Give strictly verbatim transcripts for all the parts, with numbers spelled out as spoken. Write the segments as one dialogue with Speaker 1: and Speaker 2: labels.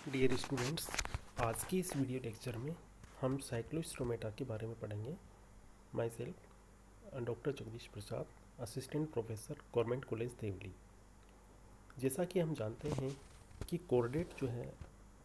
Speaker 1: Dear students, आज की इस वीडियो लेक्चर में हम साइक्लोस्टोमेटा के बारे में पढ़ेंगे। Myself doctor Jagdish Prasad, assistant professor, government college Deoli. जैसा कि हम जानते हैं कि कोर्डेट जो है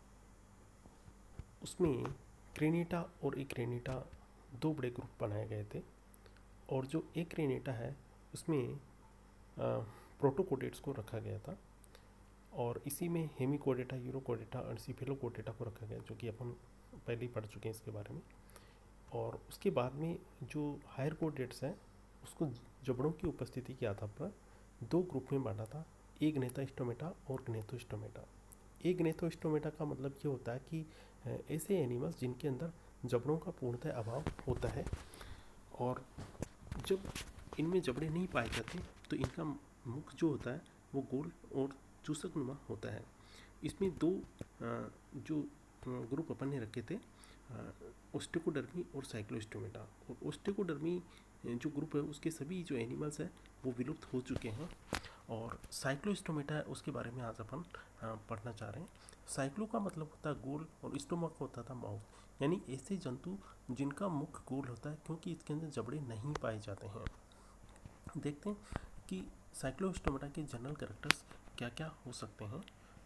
Speaker 1: उसमें क्रेनिटा और एक्रेनिटा दो बड़े ग्रुप बनाए गए थे, और जो एक्रेनिटा है उसमें प्रोटोकोडेट्स को रखा गया था, और इसी में हेमिकोडेटा, यूरोकोडेटा और सिफेलोकोडेटा को रखा गया, जो कि अपन पहले ही पढ़ चुके हैं इसके बारे में। और उसके बाद में जो हायर कोडेट्स हैं उसको जबड़ों की उपस्थिति के आधार पर दो ग्रुप में बांटा था, एक ग्नेथोस्टोमेटा और ग्नेथोस्टोमेटा। एक ग्नेथोस्टोमेटा का मतलब ये होता है कि ऐसे एनिमल्स जिनके अंदर जबड़ों का पूर्णतः अभाव होता है, और जब इनमें जबड़े नहीं पाए जाते तो इनका मुख जो होता है वो गोल और चूसकनुमा होता है। इसमें दो जो ग्रुप अपन ने रखे थे, ओस्टेकोडर्मी और साइक्लोस्टोमेटा। और ओस्टेकोडर्मी जो ग्रुप है उसके सभी जो एनिमल्स हैं वो विलुप्त हो चुके हैं, और साइक्लोस्टोमेटा है उसके बारे में आज अपन पढ़ना चाह रहे हैं। साइक्लो का मतलब होता है गोल, और स्टोमा का होता था माउथ, यानी ऐसे जंतु जिनका मुख गोल होता है क्योंकि इसके अंदर जबड़े नहीं पाए जाते हैं। देखते हैं कि साइक्लोस्टोमेटा के जनरल कैरेक्टर्स क्या क्या हो सकते हैं।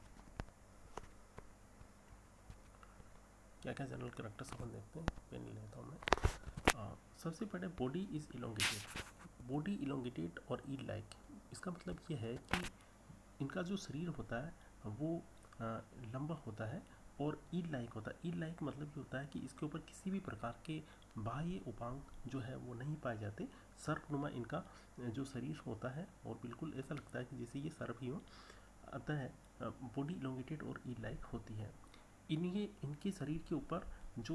Speaker 1: क्या क्या जनरल कैरेक्टर्स अपन देखते हैं, पेन लेता हूँ मैं। आ, सबसे पहले body is elongated. Body elongated और ईल लाइक, इसका मतलब ये है कि इनका जो शरीर होता है वो आ, लंबा होता है और ईल लाइक होता है। ईल लाइक मतलब ये होता है कि इसके ऊपर किसी भी प्रकार के बाह्य उपांग जो है वो नहीं पाए जाते। सर्पनुमा इनका जो शरीर होता है और बिल्कुल ऐसा लगता है कि जैसे ये सर्प ही हो। अतः बॉडी इलोंगेटेड और ईल लाइक होती है। इनके इनके शरीर के ऊपर जो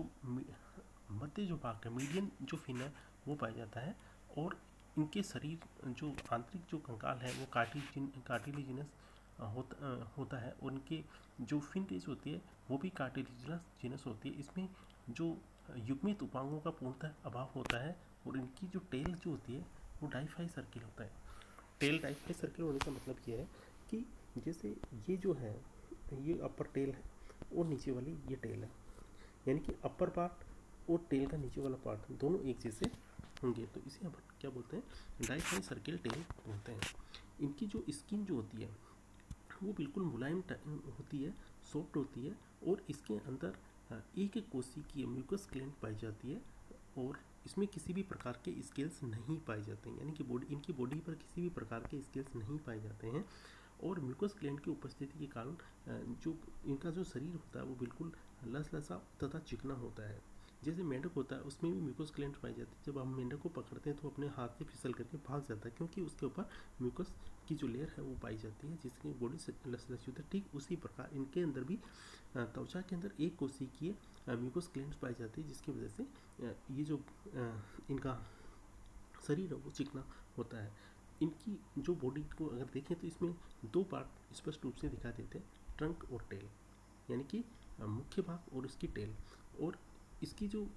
Speaker 1: मध्य जो भाग है, मीडियन जो फिन है वो पाया जाता है, और इनके शरीर जो आंतरिक जो कंकाल है वो कार्टिलिजिन कार्टिलिजिनस होता होता है, और इनके जो फिन रेज होती है वो भी कार्टिलिजिनस जिनस होती है। इसमें जो युग्मित उपांगों का पूर्णतः अभाव होता है, और इनकी जो टेल जो होती है वो डाइफाई सर्किल होता है। टेल डाइफाई सर्किल होने का मतलब ये है कि जैसे ये जो है ये अपर टेल है और नीचे वाली ये टेल है, यानी कि अपर पार्ट और टेल का नीचे वाला पार्ट दोनों एक जैसे होंगे, तो इसे अपन क्या बोलते हैं, डाइफाई सर्किल टेल बोलते हैं। इनकी जो स्किन जो होती है वो बिल्कुल मुलायम होती है, सॉफ्ट होती है, और इसके अंदर एक एक कोशिकीय म्यूकस ग्लैंड पाई जाती है, और इसमें किसी भी प्रकार के स्केल्स नहीं पाए जाते हैं, यानी कि बॉडी इनकी बॉडी पर किसी भी प्रकार के स्केल्स नहीं पाए जाते हैं। और म्यूकस ग्लैंड की उपस्थिति के कारण जो इनका जो शरीर होता है वो बिल्कुल लसलसा तथा चिकना होता है। जैसे मेंढक होता है उसमें भी म्यूकस ग्लैंड पाई जाती है। जब हम मेंढक को पकड़ते हैं तो अपने हाथ से फिसल करके भाग जाता है, क्योंकि उसके ऊपर म्यूकस की जो लेयर है वो पाई जाती है, जिसकी बॉडी से लसलसी होता है। ठीक उसी प्रकार इनके अंदर भी त्वचा के अंदर एक कोशिकीय म्यूकस ग्लैंड पाई जाती है, जिसकी वजह से ये जो इनका शरीर है वो चिकना होता है। इनकी जो बॉडी को अगर देखें तो इसमें दो पार्ट स्पष्ट रूप से दिखा देते हैं, ट्रंक और टेल, यानी कि मुख्य भाग और इसकी टेल। और इसकी जो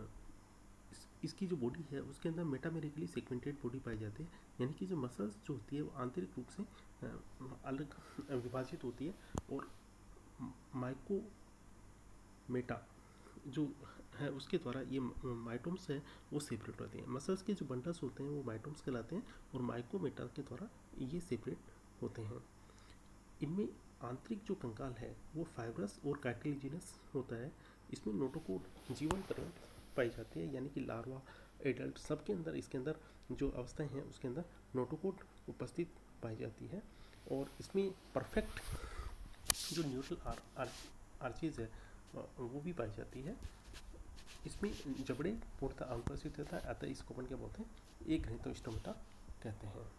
Speaker 1: इस, इसकी जो बॉडी है उसके अंदर मेटामेरिकली सेगमेंटेड बॉडी पाई जाती है, यानी कि जो मसल्स जो होती है वो आंतरिक रूप से अलग विभाजित होती है, और माइकोमेटा जो है उसके द्वारा ये माइटोम्स है वो सेपरेट होते हैं। मसल्स के जो बंडल्स होते हैं वो माइटोम्स कहलाते हैं, और माइकोमेटा के द्वारा ये सेपरेट होते हैं। इनमें आंतरिक जो कंकाल है वो फाइब्रस और कार्टिलिजिनस होता है। इसमें नोटोकोड जीवन पर्यंत पाई जाती है, यानी कि लार्वा, एडल्ट सबके अंदर इसके अंदर जो अवस्थाएं हैं उसके अंदर नोटोकोड उपस्थित पाई जाती है। और इसमें परफेक्ट जो न्यूट्रल आर, आर, आर्चीज है वो भी पाई जाती है। इसमें जबड़े पूर्णतः अनुपस्थित होता है, अतः इसको अपन क्या बोलते हैं, एक ग्नेथोस्टोमेटा कहते हैं।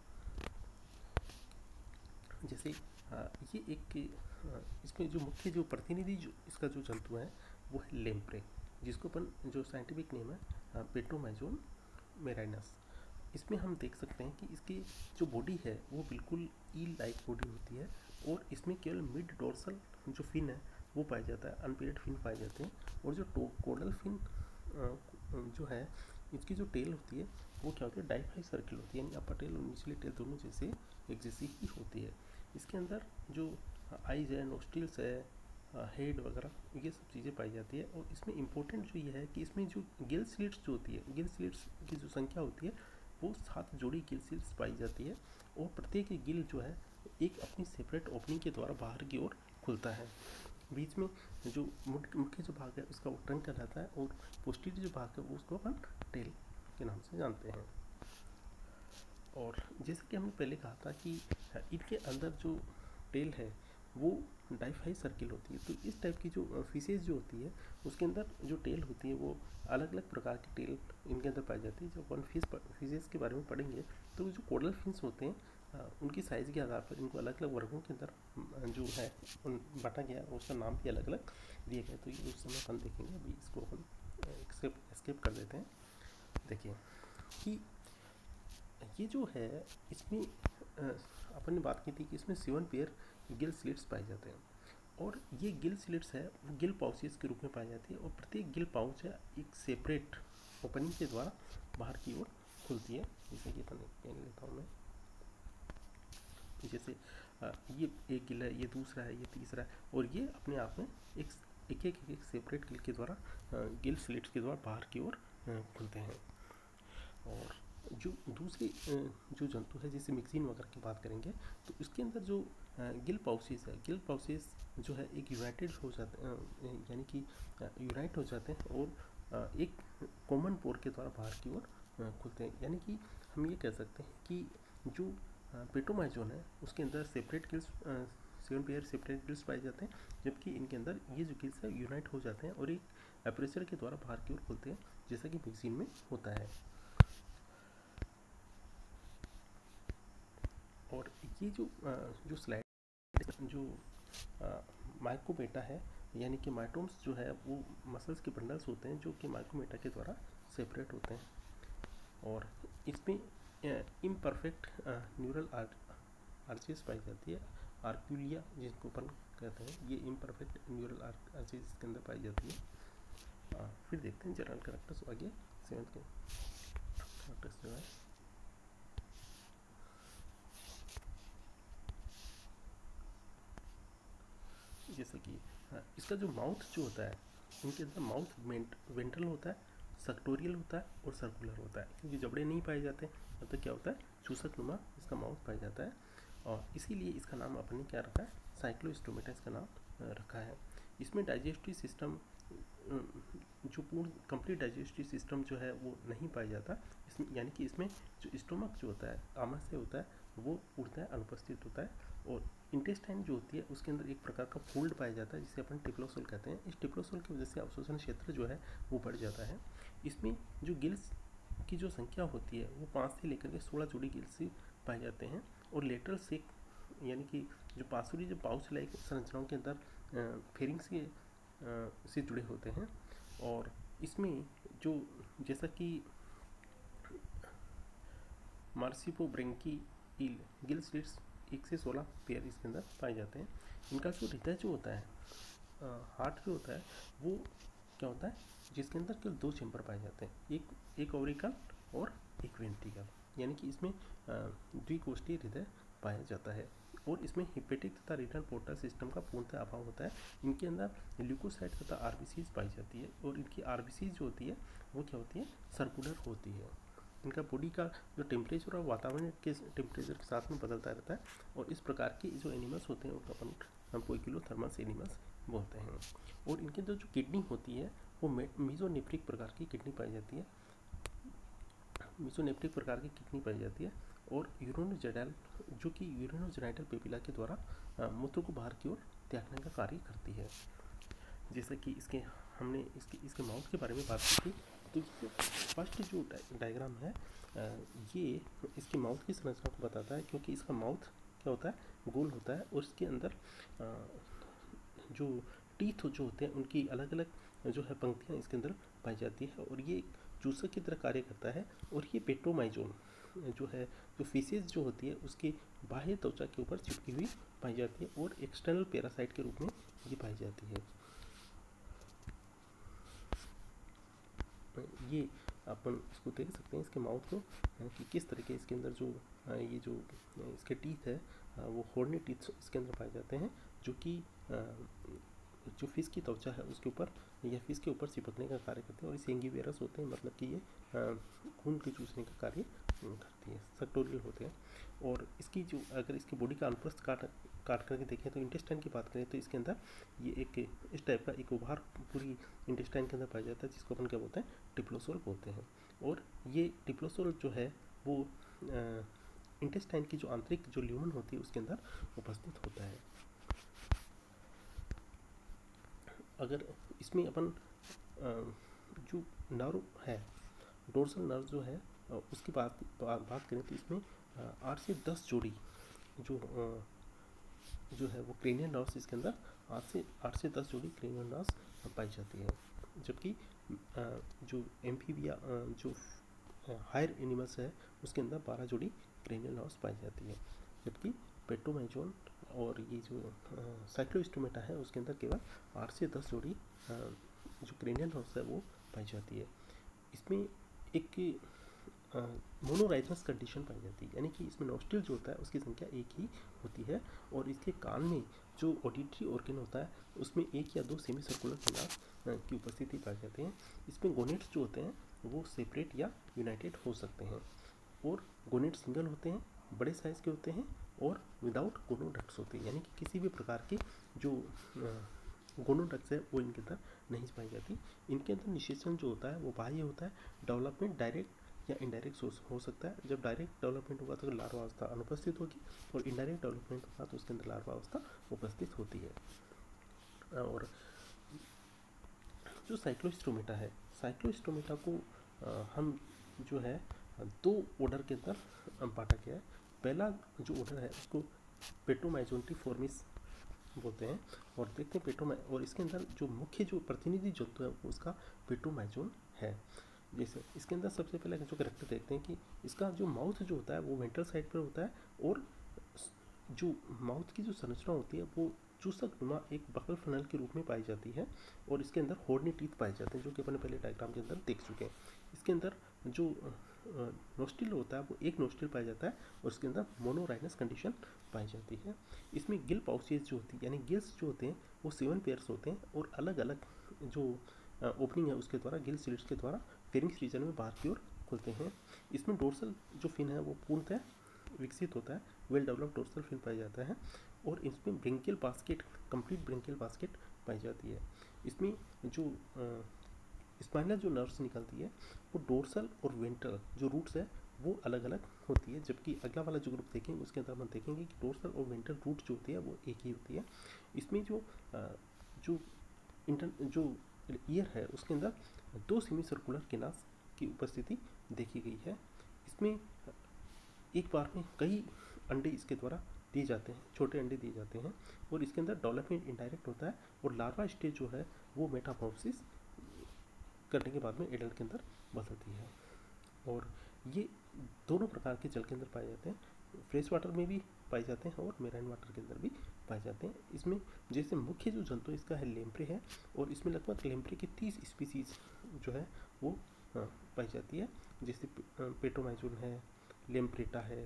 Speaker 1: जैसे ये एक इसमें जो मुख्य जो प्रतिनिधि जो इसका जो जंतु है वो है लेम्प्रे, जिसको अपन जो साइंटिफिक नेम है पेट्रोमाइजोन मेराइनस। इसमें हम देख सकते हैं कि इसकी जो बॉडी है वो बिल्कुल ईल लाइक बॉडी होती है, और इसमें केवल मिड डोर्सल जो फिन है वो पाया जाता है, अनपेयर्ड फिन पाए जाते हैं। और जो कोडल फिन जो है इसकी जो टेल होती है वो क्या होती है, डाइफाई सर्किल होती है, यानी अपर टेल और निचली टेल दोनों जैसे एक जैसी ही होती है। इसके अंदर जो आइज है, नोस्ट्रिल्स है, हेड वगैरह ये सब चीज़ें पाई जाती है। और इसमें इम्पोर्टेंट जो ये है कि इसमें जो गिल स्लिट्स जो होती है, गिल स्लिट्स की जो संख्या होती है वो सात जोड़ी गिल स्लिट्स पाई जाती है, और प्रत्येक गिल जो है एक अपनी सेपरेट ओपनिंग के द्वारा बाहर की ओर खुलता है। बीच में जो मुख्य जो भाग है उसका वो ट्रंक कहलाता है, और पोस्टीरियर जो भाग है वो उसको अपन टेल के नाम से जानते हैं। और जैसे कि हमने पहले कहा था कि इनके अंदर जो टेल है वो डाइफाई सर्किल होती है। तो इस टाइप की जो फिशेज जो होती है उसके अंदर जो टेल होती है वो अलग अलग प्रकार की टेल इनके अंदर पाई जाती है। जब अपन फिश फिशेज के बारे में पढ़ेंगे तो जो कोरल फिश होते हैं उनकी साइज़ के आधार पर इनको अलग अलग वर्गों के अंदर जो है उन बांटा गया, उसका नाम भी अलग अलग दिए गए। तो ये उस समय अपन देखेंगे, अभी इसको हम स्केप स्केप कर देते हैं। देखिए कि ये जो है इसमें अपन ने बात की थी कि इसमें सेवन पेयर गिल स्लिट्स पाए जाते हैं, और ये गिल स्लिट्स है वो गिल पाउचेस के रूप में पाई जाती है, और प्रत्येक गिल पाउच है एक सेपरेट ओपनिंग के द्वारा बाहर की ओर खुलती है। जैसे कि अपन पेन लेता हूँ मैं, जैसे ये एक गिल है, ये दूसरा है, ये तीसरा है, और ये अपने आप में एक एक एक, एक सेपरेट गिल के द्वारा गिल स्लिट्स के द्वारा बाहर की ओर खुलते हैं। और जो दूसरे जो जंतु है जैसे मिक्सिन वगैरह की बात करेंगे तो इसके अंदर जो गिल पाउसेस है, गिल पाउसेस जो है एक यूनाइटेड हो जाते हैं, यानी कि यूनाइट हो जाते हैं और एक कॉमन पोर के द्वारा बाहर की ओर खुलते हैं। यानी कि हम ये कह सकते हैं कि जो पेटोमाइजोन है उसके अंदर separate gills seven pair separate gills पाए जाते हैं, जबकि इनके अंदर ये जो गिल्स है यूनाइट हो जाते हैं और एक एपरेचर के द्वारा बाहर की ओर खुलते हैं, जैसा कि मिक्सिन में होता है। और ये जो जो स्लाइड जो माइक्रोमेटा है, यानी कि माइटोम्स जो है वो मसल्स के बंडल्स होते हैं जो कि माइक्रोमेटा के द्वारा सेपरेट होते हैं। और इसमें इम्परफेक्ट न्यूरल आर्चेस पाई जाती है, आर्क्यूलिया जिसको अपन कहते हैं, ये इम्परफेक्ट न्यूरल आर्चेस इसके अंदर पाई जाती है। आ, फिर देखते हैं जनरल कैरेक्टर्स आगे सेवंथ के कैरेक्टर्स जो है। जैसे कि इसका जो माउथ जो होता है, इनके अंदर माउथ वेंट्रल होता है, सेक्टोरियल होता है और सर्कुलर होता है, क्योंकि जबड़े नहीं पाए जाते तब तक क्या होता है चूसक नुमा इसका माउथ पाया जाता है, और इसीलिए इसका नाम अपन ने क्या रखा है, साइक्लोस्टोमेटा इसका नाम रखा है। इसमें डाइजेस्टिव सिस्टम जो पूर्ण कंप्लीट डाइजेस्टिव सिस्टम जो है वो नहीं पाया जाता इसमें, यानी कि इसमें जो स्टोमक जो होता है आमाशय होता है वो पूर्णतः अनुपस्थित होता है, और इंटेस्टाइन जो होती है उसके अंदर एक प्रकार का फोल्ड पाया जाता है जिसे अपन टिप्लोसोल कहते हैं। इस टिप्लोसोल की वजह से अवशोषण क्षेत्र जो है वो बढ़ जाता है। इसमें जो गिल्स की जो संख्या होती है वो पाँच से लेकर के सोलह जोड़ी गिल्स पाए जाते हैं, और लेटरल सेक यानी कि जो पासुरी जो पाउच लाइक संरचनाओं के अंदर फेरिंग्स के से जुड़े होते हैं। और इसमें जो जैसा कि मार्सिपोब्रेंकी गिल स्लिट्स एक से सोलह पेयर इसके अंदर पाए जाते हैं। इनका जो हृदय जो होता है, हार्ट जो होता है वो क्या होता है, जिसके अंदर केवल दो चैम्बर पाए जाते हैं, एक एक ओवरिकल और एक वेंट्रिकल, यानी कि इसमें द्विकोष्ठीय हृदय पाया जाता है। और इसमें हिपेटिक तथा रीनल पोर्टल सिस्टम का पूर्णतः अभाव होता है। इनके अंदर ल्यूकोसाइट तथा आरबीसीज पाई जाती है, और इनकी आरबीसीज जो होती है वो क्या होती है, सर्कुलर होती है। इनका बॉडी का जो टेम्परेचर और वातावरण के टेम्परेचर के साथ में बदलता रहता है, और इस प्रकार के जो एनिमल्स होते हैं उनका अपन पोइकिलोथर्मस एनिमल्स बोलते हैं। और इनके अंदर जो किडनी होती है वो मीजोनेफ्रिक प्रकार की किडनी पाई जाती है, मीजोनेफ्रिक प्रकार की किडनी पाई जाती है, और यूरिनोजेनाइल जो कि यूरिनोजेनाइटल पेपिला के द्वारा मूत्र को बाहर की ओर त्यागने का कार्य करती है। जैसे कि इसके हमने इसके इसके माउथ के बारे में बात की थी, तो ये फर्स्ट जो डायग्राम है ये इसके माउथ की संरचना को बताता है, क्योंकि इसका माउथ क्या होता है, गोल होता है, और इसके अंदर जो टीथ जो होते हैं उनकी अलग अलग जो है पंक्तियाँ इसके अंदर पाई जाती है, और ये चूसक की तरह कार्य करता है। और ये पेट्रोमाइजोन जो है, जो फीसेस जो होती है उसकी बाह्य त्वचा के ऊपर चिपकी हुई पाई जाती है, और एक्सटर्नल पैरासाइट के रूप में ये पाई जाती है। ये अपन इसको देख सकते हैं इसके माउथ को कि किस तरह के इसके अंदर जो ये जो इसके टीथ है वो हॉर्नी टीथ इसके अंदर पाए जाते हैं, जो कि जो फिश की त्वचा है उसके ऊपर या फिश के ऊपर चिपकने का कार्य करते हैं, और इसे एंगीवेरस होते हैं, मतलब कि ये खून के चूसने का कार्य करती है, सेक्टोरियल होते हैं। और इसकी जो अगर इसकी बॉडी का अनुप्रस्थ काट काट करके देखें तो इंटेस्टाइन की बात करें तो इसके अंदर ये एक इस टाइप का एक उभार पूरी इंटेस्टाइन के अंदर पाया जाता है, जिसको अपन क्या बोलते हैं, डिप्लोसोल बोलते हैं। और ये डिप्लोसोल जो है वो इंटेस्टाइन की जो आंतरिक जो ल्यूमन होती है उसके अंदर उपस्थित होता है। अगर इसमें अपन जो नर्व है, डोर्सल नर्व जो है उसकी बात बात करें तो इसमें आठ से दस जोड़ी जो जो है वो क्रेनियल नर्व्स इसके अंदर आठ से आठ से दस जोड़ी क्रेनियल नर्व्स पाई जाती है। जबकि जो एम्फीबिया जो हायर एनिमल्स है उसके अंदर बारह जोड़ी क्रेनियल नर्व्स पाई जाती है। जबकि पेट्रोमाइजोन और ये जो साइक्लोस्टोमेटा है उसके अंदर केवल आठ से दस जोड़ी जो क्रेनियल नर्व्स है वो पाई जाती है। इसमें एक मोनोराइथमस कंडीशन पाई जाती है, यानी कि इसमें नोस्ट्रिल जो होता है उसकी संख्या एक ही होती है, और इसके कान में जो ऑडिटरी ऑर्गन होता है उसमें एक या दो सेमी सर्कुलर किनार की उपस्थिति पाई जाती है। इसमें गोनेट्स जो होते हैं वो सेपरेट या यूनाइटेड हो सकते हैं, और गोनेट सिंगल होते हैं, बड़े साइज़ के होते हैं और विदाउट गोनोडक्ट्स होते हैं, यानी कि किसी भी प्रकार की जो गोनोडक्ट्स है वो इनके अंदर नहीं पाई जाती। इनके अंदर निषेचन जो होता है वो बाह्य होता है, डेवलपमेंट डायरेक्ट या इनडायरेक्ट हो सकता है। जब डायरेक्ट डेवलपमेंट होगा तो लार्वा अवस्था अनुपस्थित होगी, और इनडायरेक्ट डेवलपमेंट होगा तो उसके अंदर लार्वा अवस्था उपस्थित होती है। और जो साइक्लोस्टोमेटा है, साइक्लोस्टोमेटा को हम जो है दो ऑर्डर के अंदर बांटा गया है। पहला जो ऑर्डर है उसको पेट्रोमाइजोन्टिफॉर्मिस बोलते हैं, और देखते हैं पेट्रोमा और इसके अंदर जो मुख्य जो प्रतिनिधि जंतु है वो उसका पेट्रोमाइजोन है। जैसे इसके अंदर सबसे पहले जो कैरेक्टर देखते हैं कि इसका जो माउथ जो होता है वो वेंट्रल साइड पर होता है, और जो माउथ की जो संरचना होती है वो चूसक नुमा एक बकल फनल के रूप में पाई जाती है, और इसके अंदर हॉर्नी टीथ पाए जाते हैं, जो कि अपन पहले डायग्राम के अंदर देख चुके हैं। इसके अंदर जो नोस्ट्रिल होता है वो एक नोस्ट्रिल पाया जाता है, और इसके अंदर मोनोराइनस कंडीशन पाई जाती है। इसमें गिल पाउचेज जो होती है, यानी गिल्स जो होते हैं वो सेवन पेयर्स होते हैं, और अलग अलग जो ओपनिंग है उसके द्वारा गिल स्लिट्स के द्वारा फेरिंग्स रीजन में बाहर की ओर खुलते हैं। इसमें डोर्सल जो फिन है वो पूर्णतः विकसित होता है, वेल डेवलप्ड डोर्सल फिन पाया जाता है, और इसमें branchial basket, complete branchial basket पाई जाती है। इसमें जो स्पाइनल जो नर्व्स निकलती है वो डोर्सल और वेंट्रल जो रूट्स है वो अलग अलग होती है, जबकि अगला वाला जो ग्रुप देखेंगे उसके अंदर हम देखेंगे कि डोर्सल और वेंट्रल रूट जो होती है वो एक ही होती है। इसमें जो जो इंटर जो ईयर है उसके अंदर दो सेमी सर्कुलर किनास की उपस्थिति देखी गई है। इसमें एक बार में कई अंडे इसके द्वारा दिए जाते हैं, छोटे अंडे दिए जाते हैं, और इसके अंदर डेवलपमेंट इनडायरेक्ट होता है, और लार्वा स्टेज जो है वो मेटामॉर्फोसिस करने के बाद में एडल्ट के अंदर बदलती है। और ये दोनों प्रकार के जल के अंदर पाए जाते हैं, फ्रेश वाटर में भी पाए जाते हैं और मेराइन वाटर के अंदर भी पाए जाते हैं। इसमें जैसे मुख्य जो जंतु इसका है लेम्प्रे है, और इसमें लगभग लेम्प्रे की तीस स्पीसीज जो है वो पाई जाती है, जैसे पेट्रोमाइजोन है, लेम्प्रेटा है,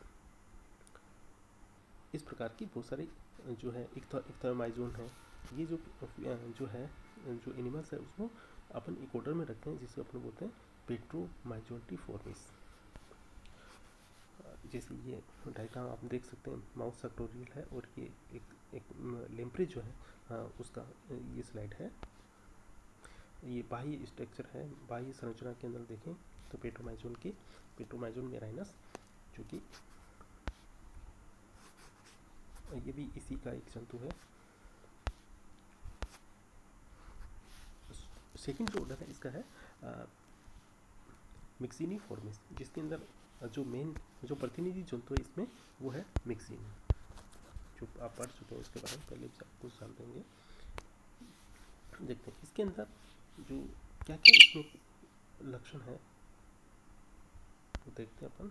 Speaker 1: इस प्रकार की बहुत सारी जो है इक्थोमाइजोन है। ये जो जो है जो एनिमल्स है उसको अपन एक ऑर्डर में रखते हैं जिसे अपन बोलते हैं पेट्रोमाइजोन्टिफॉर्मिस। जैसे ये डायग्राम आप देख सकते हैं, माउथ सेक्टोरियल है, और ये एक एक लेम्प्रे जो है आ, उसका ये स्लाइड है। ये बाह्य स्ट्रक्चर है, बाह्य संरचना के अंदर देखें तो पेट्रोमाइजोन की पेट्रोमाइजोन मेराइनस, जो कि ये भी इसी का एक जंतु है। सेकंड जो ऑर्डर है इसका है मिक्सिनिफॉर्मिस, जिसके अंदर जो मेन जो प्रतिनिधि जंतु है इसमें वो है मिक्सिन, जो आप पढ़ चुके हैं इसके बारे में, पहले भी आप कुछ जानते होंगे। देखते हैं इसके अंदर जो क्या क्या इसमें लक्षण है तो देखते हैं अपन।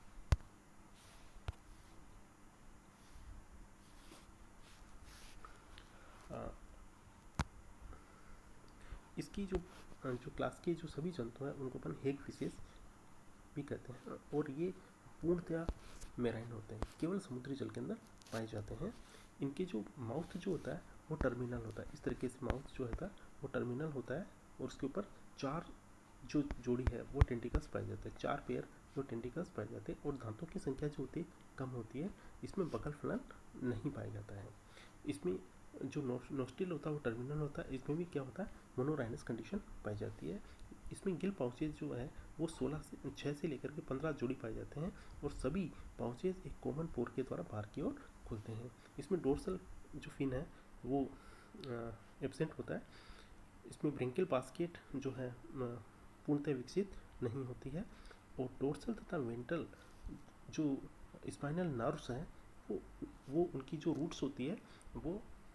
Speaker 1: इसकी जो जो क्लास के जो सभी जंतु हैं उनको अपन हेग फिशेस भी कहते हैं, और ये पूर्णतया मेराइन होते हैं, केवल समुद्री जल के अंदर पाए जाते हैं। इनके जो माउथ जो होता है वो टर्मिनल होता है। इस तरीके से माउथ जो होता है वो टर्मिनल होता है और उसके ऊपर चार जो जोड़ी है वो टेंटिकल्स पाए जाते हैं, चार पेयर जो टेंटिकल्स पाए जाते हैं और दांतों की संख्या जो होती है कम होती है। इसमें बकल फलन नहीं पाया जाता है। इसमें जो नोस्टिल होता है वो टर्मिनल होता है। इसमें भी क्या होता है, मोनोराइनस कंडीशन पाई जाती है। इसमें गिल पाउचेज जो है वो सोलह से छः से लेकर के पंद्रह जोड़ी पाए जाते हैं और सभी पाउचेज एक कॉमन पोर के द्वारा बाहर की ओर खुलते हैं। इसमें डोर्सल जो फिन है वो एब्सेंट होता है। इसमें ब्रेंकियल बास्केट जो है पूर्णतः विकसित नहीं होती है और डोर्सल तथा वेंट्रल जो स्पाइनल नर्व्स हैं वो वो उनकी जो रूट्स होती है वो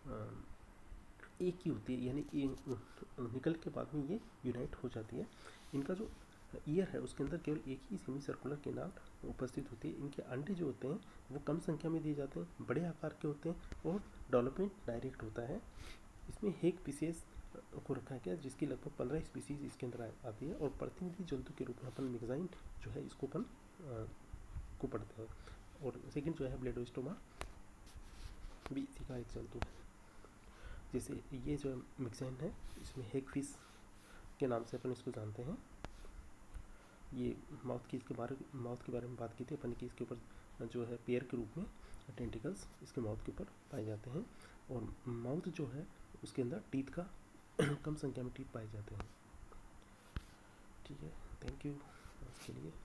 Speaker 1: एक ही होती है, यानी निकल के बाद में ये यूनाइट हो जाती है। इनका जो ईयर है उसके अंदर केवल एक ही सेमी सर्कुलर केनाल उपस्थित होती है। इनके अंडे जो होते हैं वो कम संख्या में दिए जाते हैं, बड़े आकार के होते हैं और डेवलपमेंट डायरेक्ट होता है। इसमें हेग स्पीसीज को रखा गया जिसकी लगभग पंद्रह स्पीसीज इसके अंदर आती है और प्रतिनिधि जंतु के रूप में अपन मिक्साइन जो है इसको अपन को पढ़ते हैं। और सेकंड जो है ब्लेडोस्टोमा भी इसी का एक जंतु है। जैसे ये जो मिक्साइन है इसमें हेग फिश के नाम से अपन इसको जानते हैं। ये माउथ की इसके बारे माउथ के बारे में बात की थी अपन की, इसके ऊपर जो है पेयर के रूप में टेंटिकल्स इसके माउथ के ऊपर पाए जाते हैं और माउथ जो है उसके अंदर टीथ का कम संख्या में टीथ पाए जाते हैं। ठीक है, थैंक यू इसके लिए।